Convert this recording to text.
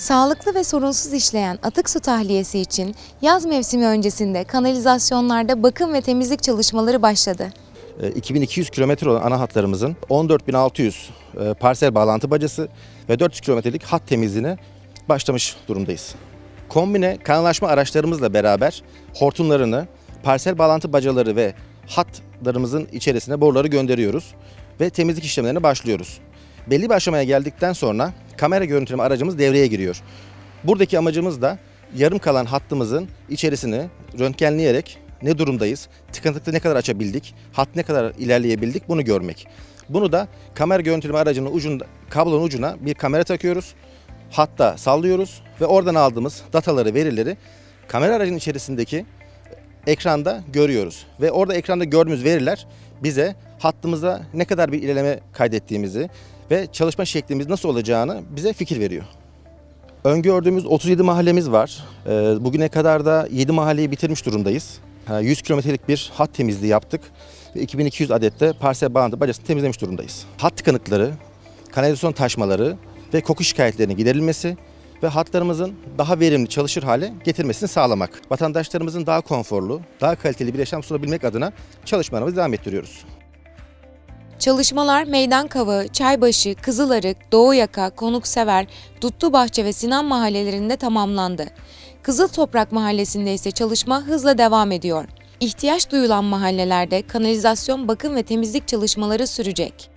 Sağlıklı ve sorunsuz işleyen atık su tahliyesi için yaz mevsimi öncesinde kanalizasyonlarda bakım ve temizlik çalışmaları başladı. 2200 kilometre olan ana hatlarımızın 14.600 parsel bağlantı bacası ve 400 kilometrelik hat temizliğine başlamış durumdayız. Kombine kanalaşma araçlarımızla beraber hortumlarını, parsel bağlantı bacaları ve hatlarımızın içerisine boruları gönderiyoruz ve temizlik işlemlerine başlıyoruz. Belli bir aşamaya geldikten sonra kamera görüntüleme aracımız devreye giriyor. Buradaki amacımız da yarım kalan hattımızın içerisini röntgenleyerek ne durumdayız, tıkanıklığı ne kadar açabildik, hat ne kadar ilerleyebildik bunu görmek. Bunu da kamera görüntüleme aracının ucunda, kablonun ucuna bir kamera takıyoruz. Hatta sallıyoruz ve oradan aldığımız dataları, verileri kamera aracının içerisindeki ekranda görüyoruz. Ve orada ekranda gördüğümüz veriler bize hattımızda ne kadar bir ilerleme kaydettiğimizi ve çalışma şeklimiz nasıl olacağını bize fikir veriyor. Öngördüğümüz 37 mahallemiz var. Bugüne kadar da 7 mahalleyi bitirmiş durumdayız. 100 kilometrelik bir hat temizliği yaptık ve 2200 adette parsel bağlantı bacasını temizlemiş durumdayız. Hat tıkanıkları, kanalizasyon taşmaları ve koku şikayetlerinin giderilmesi ve hatlarımızın daha verimli çalışır hale getirmesini sağlamak. Vatandaşlarımızın daha konforlu, daha kaliteli bir yaşam sunabilmek adına çalışmalarımızı devam ettiriyoruz. Çalışmalar Meydankavağı, Çaybaşı, Kızılarık, Doğuyaka, Konuksever, Dutlubahçe ve Sinan mahallelerinde tamamlandı. Kızıl Toprak mahallesinde ise çalışma hızla devam ediyor. İhtiyaç duyulan mahallelerde kanalizasyon bakım ve temizlik çalışmaları sürecek.